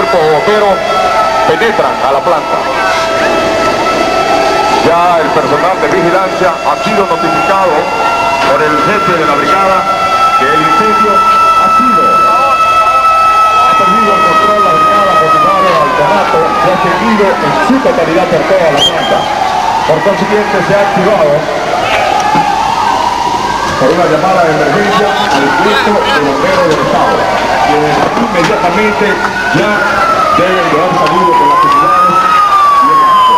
cuerpos de bomberos penetran a la planta. Ya el personal de vigilancia ha sido notificado por el jefe de la brigada que el incendio ha perdido el control. La brigada motivado al conato se ha extinguido en su totalidad por toda la planta. Por consiguiente se ha activado por una llamada de emergencia al cuerpo de bomberos del Estado, quienes inmediatamente ya deben de haber salido con las unidades y el equipo.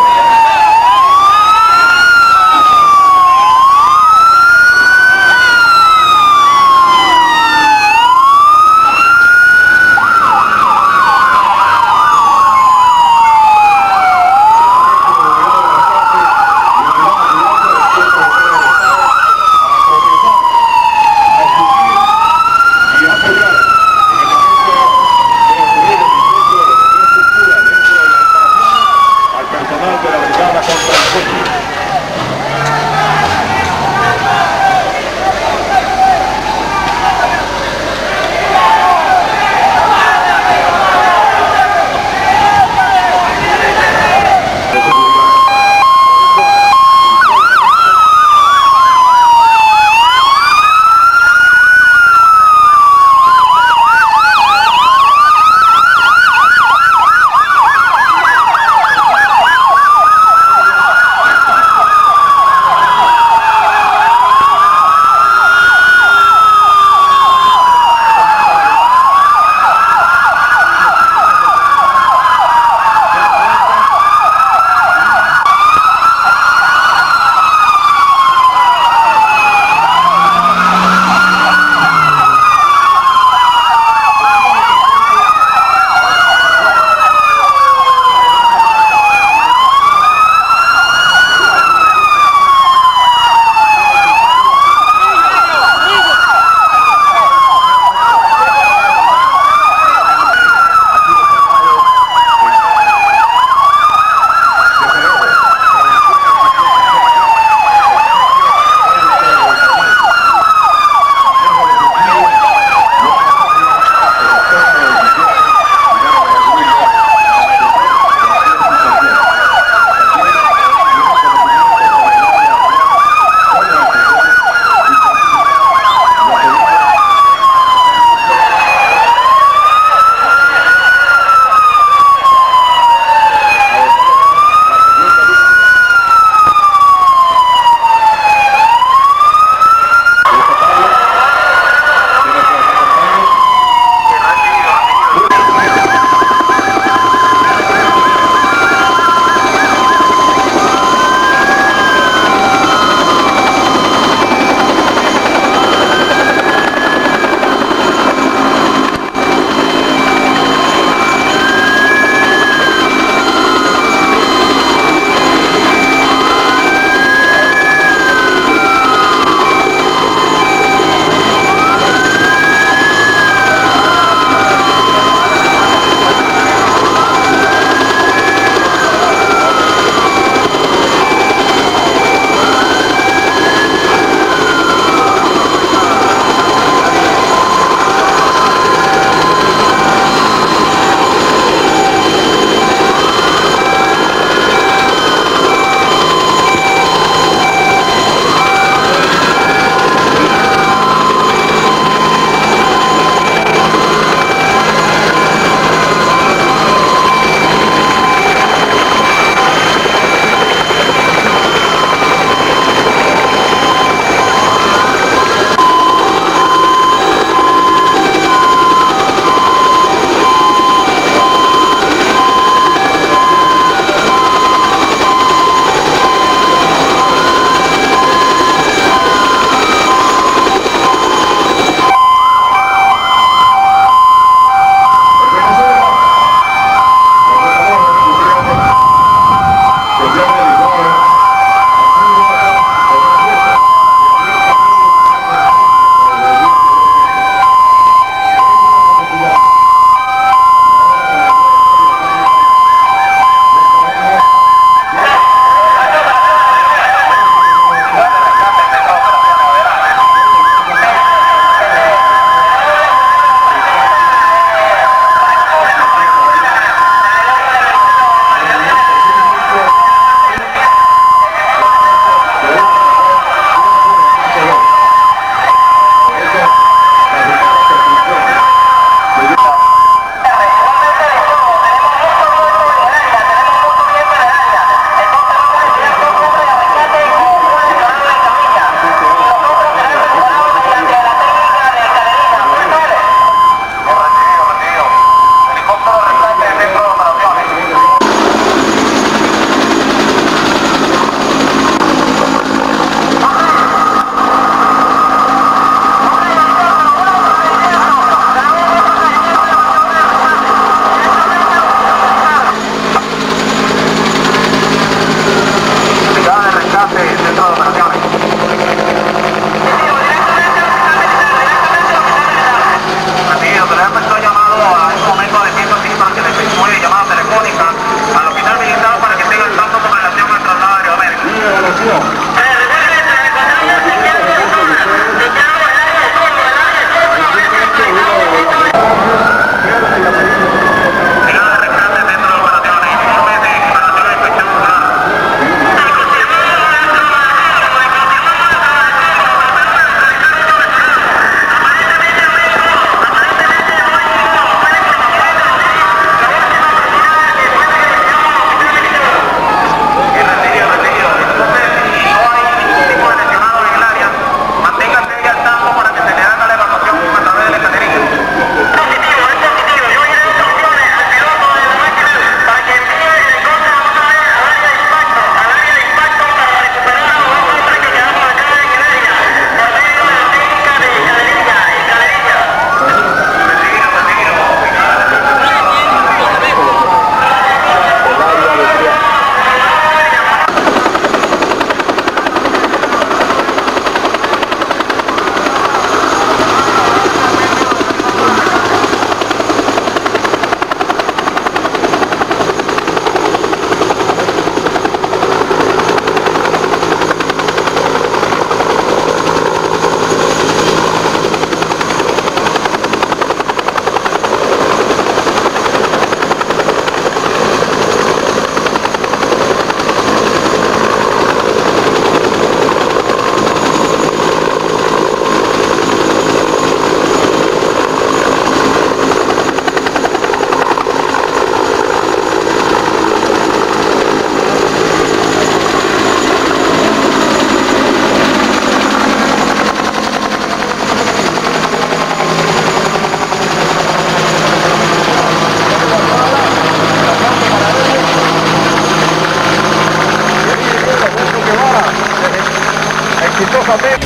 exitosamente.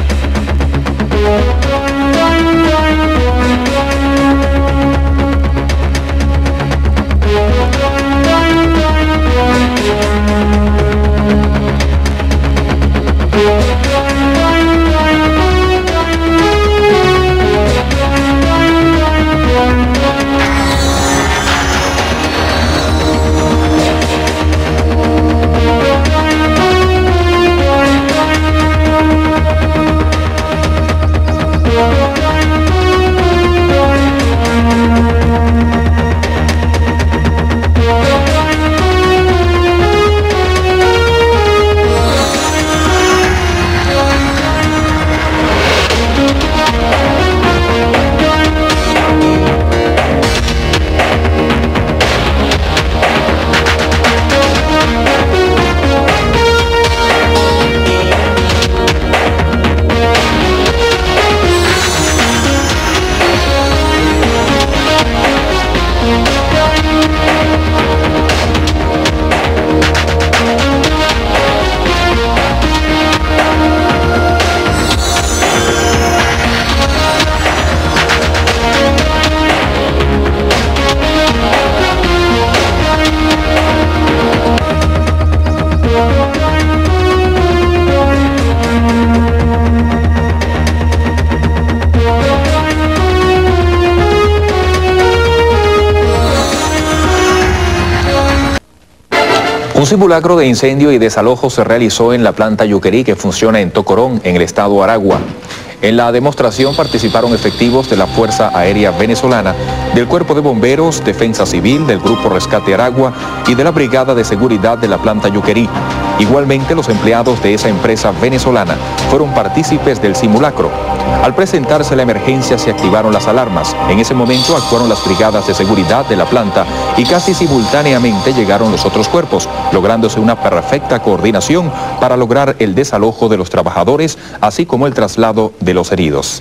Un simulacro de incendio y desalojo se realizó en la planta Yuquerí que funciona en Tocorón, en el estado Aragua. En la demostración participaron efectivos de la Fuerza Aérea Venezolana, del Cuerpo de Bomberos, Defensa Civil, del Grupo Rescate Aragua y de la Brigada de Seguridad de la planta Yuquerí. Igualmente, los empleados de esa empresa venezolana fueron partícipes del simulacro. Al presentarse la emergencia se activaron las alarmas. En ese momento actuaron las brigadas de seguridad de la planta y casi simultáneamente llegaron los otros cuerpos, lográndose una perfecta coordinación para lograr el desalojo de los trabajadores, así como el traslado de los heridos.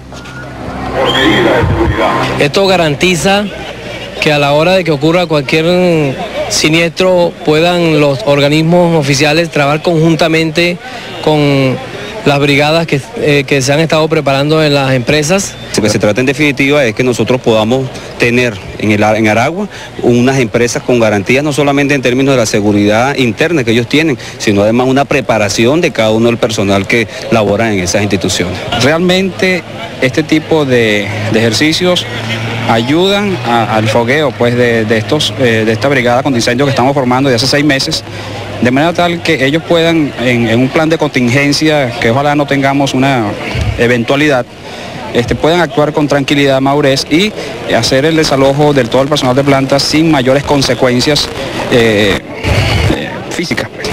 Esto garantiza que a la hora de que ocurra cualquier siniestro puedan los organismos oficiales trabajar conjuntamente con las brigadas que se han estado preparando en las empresas. Lo que se trata en definitiva es que nosotros podamos tener en Aragua unas empresas con garantías, no solamente en términos de la seguridad interna que ellos tienen, sino además una preparación de cada uno del personal que labora en esas instituciones. Realmente este tipo de ejercicios ayudan al fogueo pues, de esta brigada contra incendios que estamos formando desde hace 6 meses, de manera tal que ellos puedan, en un plan de contingencia, que ojalá no tengamos una eventualidad, puedan actuar con tranquilidad, madurez y hacer el desalojo de todo el personal de planta sin mayores consecuencias físicas.